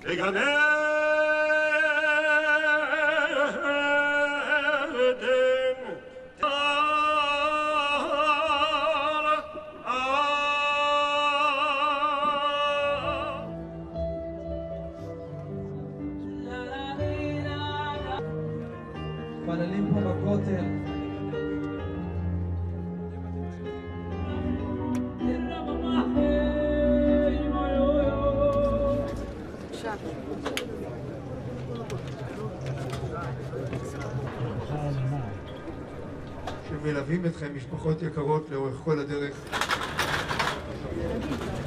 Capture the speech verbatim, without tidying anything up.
גן עדן מתפללים פה בכותל. שמלווים אתכם משפחות יקרות לאורך כל הדרך.